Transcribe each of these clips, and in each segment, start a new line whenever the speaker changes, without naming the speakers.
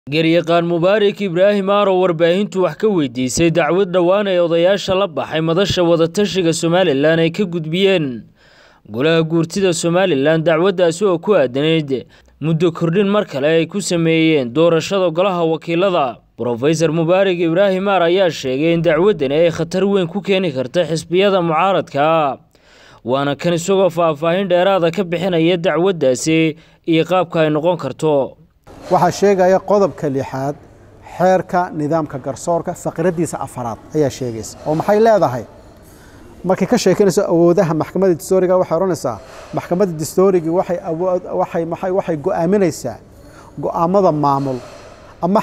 garyaqaan Mubaarak Ibraahim Aaro warbaahintu wax ka weydiisay dacwad dhawaan ay odayaasha la baxay madasha wadatashiga Somaliland ay ka gudbiyeen golaha guurtida Somaliland dacwadaasi oo ku aadanayd muddo kordhin mar kale ay ku sameeyeen doorashada golaha wakiilada. Professor Mubaarak Ibraahim Aaro ayaa sheegay in dacwadan ay khatar weyn ku keeni karto xisbiyada mucaaradka waana kan isagoo faahfaahin dheeraad ah ka bixinaya dacwadaasi iyo qaabka ay noqon karto.
waxa sheegaya qodobka lixaad xeerka nidaamka garsoorka faqradiisa afaraad ayaa sheegaysa oo maxay leedahay markay ka sheekanayso awoodaha maxkamadda dastuuriga waxa oranaysaa maxkamadda dastuuriga waxay go'aaminaysaa go'aamada maamul ama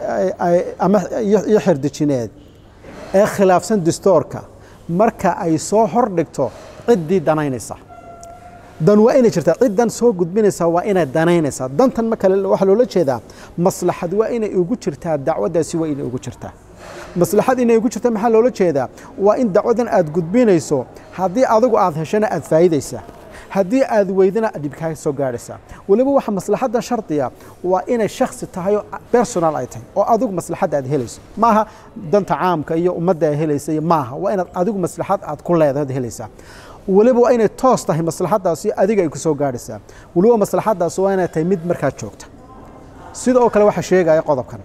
xirdijineed ee khilaafsan dastuurka marka ay soo hordhigto ciddii danaynaysa dan waa inay jirtaa ciidan soo gudbinaysa waa inay danaynaysa dantan ma kale waxa loo jeedaa maslaxad waa inay ugu jirtaa dacwadaasi waa inay ugu jirtaa maslaxad inay ugu jirtaa maxaa loo jeedaa waa in dacwadan aad gudbinayso hadii adigu aad heshana aad faa'iideysa hadii aad weydana dhibkaaga soo gaaraysa waliba waxa maslaxada shartiya waa inay shakhsi tahay personal ay tahay oo adigu maslaxad aad helayso maaha danta caamka iyo ummadda ay helayso maaha waa inaad adigu maslaxad aad ku leedahay helaysa waliba waa inay toos tahay maslaxadaasi adiga ay ku soo gaaraysaa waliba maslaxadaasi waa inay tahay mid markaa joogta sidoo kale waxa sheegaya qodobkan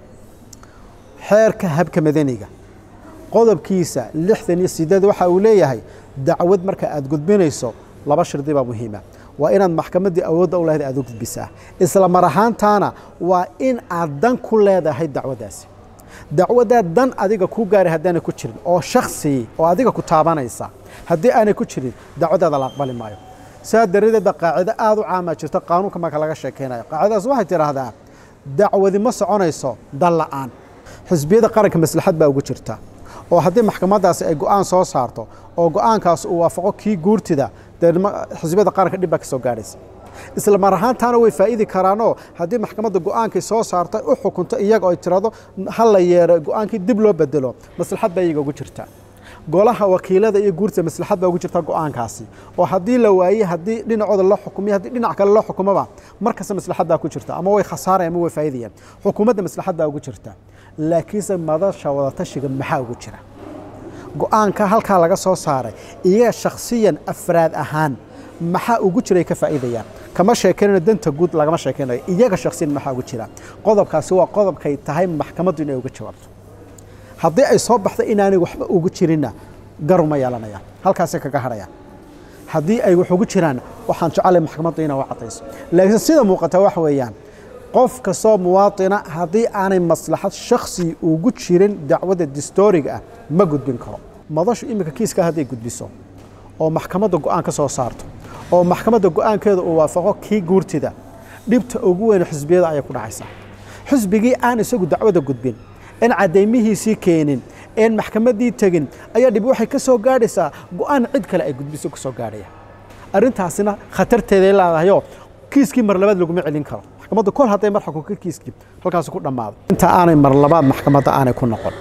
xeerka habka madaniga qodobkiisa 68 waxa uu leeyahay dacwad marka aad gudbinayso laba shardi baa muhiim ah waa inaad maxkamadda awood u leedahay aad u gudbisaa isla mar ahaantaana waa in aad dan ku leedahay dacwadaasi dacwada dan adiga ku gaaray hadana ku jirin oo shakhsi oo adiga ku taabanaysa haddii aanay ku jirin dacwadaada la aqbali maayo saadareeda qaacida aad u caama jirta qaanuunka marka laga sheekeynayo qaacidaas waxay tiraahdaa dacwadi ma soconayso dal la'aan xisbiyada qaranka maslaxad baa ugu jirta oo haddii maxkamadaasi ay go'aan soo saarto oo go'aankaas uu waafaqo kii guurtida xisbiyada qaranka dhib baa ka soo gaaraysa isla mar ahaantaana way faa'iidi karaanoo haddii maxkamadda go'aankii soo saartay u xukunto iyaga oo tirado hal la yeero go'aankii dib loo bedelo maslaxad baa iyaga ugu jirta golaha wakiilada iyo guurta maslaxad baa ugu jirta go'aankaasi oo haddii la waayay haddii dhinacooda la xukumiyo haddii dhinac kale la xukumaba markasta maslaxad baa ku jirta ama way khasaarayaan ama way faa'iidayaan xukuumadda maslaxad baa ugu jirta laakiinse madasha wadatashiga maxaa ugu jira go'aanka halka laga soo saaray iyaga shakhsiyan afraad ahaan maxaa ugu jiray ka faa'iidayaan kama sheekeynayno danta guud lagama sheekeynayo iyaga shakhsiyan maxaa ugu jira qodobkaasi waa qodobkay tahay maxkamaddu inay uga jawaabto haddii ay soo baxdo inaanay waxba ugu jirinna garuma yeelanayaan halkaas kaga harayaan haddii ay wax ugu jiraan waxaan jecelahay maxkamaddu inay wacdayso laakiin sida muuqata wax weeyaan qof kastoo muwaadina haddii aanay maslaxad shakhsi ugu jirin dacwada dastuuriga ah ma gudbin karo madashu imika kiiska haddii gudbiso oo maxkamadda go'aan ka soo saarto oo maxkamadda go'aankeeda uu waafaqo kii guurtida dhibta ugu weyn xisbiyada ay ku dhacaysa xisbigii aan isagu dacwada gudbin in cadeymihiisii keenin in maxkamaddii tagin ayaa dhib waxay ka soo gaadhaysaa go'aan cid kale ay gudbiso ku soo gaadhaya arrintaasina khatarteeda leedahay kiiskii mar labaad lagu celin karo maxkamaddu kol haday mar xukunka kiiskii halkaas ku dhamaado inta aanay mar labaad maxkamadda aanay ku noqon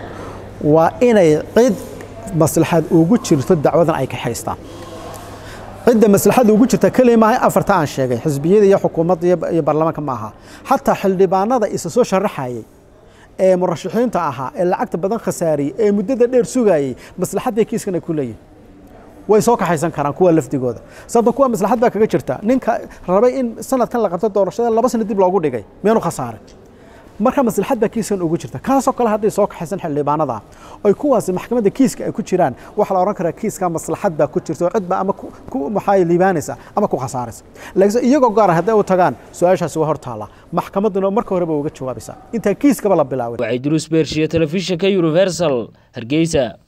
waa inay cid maslaxad ugu jirto dacwadan ay ka haystaan cidda maslaxad ugu jirta kalimaha afarta aan sheegay xisbiyada iyo xukuumadda iyo baarlamaanka ma aha hatta xildhibaanada isa soo sharaxayay ee murashaxiinta ahaa ee lacagta badan khasaariyay ee muddada dheer sugayay maslaxadda kiiskan ay ku leeyihiin way soo kaxaysan karaan kuwa lafdigooda sababta kuwa maslaxad baa kaga jirta ninka rabay in sanadkan la qabto doorashada 2 sano dib loogu dhigay meenu khasaaray marka maslaxad baa kiiskan ugu jirta kaasoo kale haddii soo kaxaysan xildhibaanada ay kuwaas maxkamadda kiiska ay ku jiraan waxa la oran karaa kiiska maslaxad baa ku jirto cid ba ama ku maxay liibaanaysa ama ku khasaaraysa laakiin iyagoo gaar ah haddii u tagaan su'aashaasi waa hortaala maxkamadduna marka horeba uga jawaabaysa inta kiiska la bilaaway
waxay duruus beershiya telefishinka Universal Hargeysa.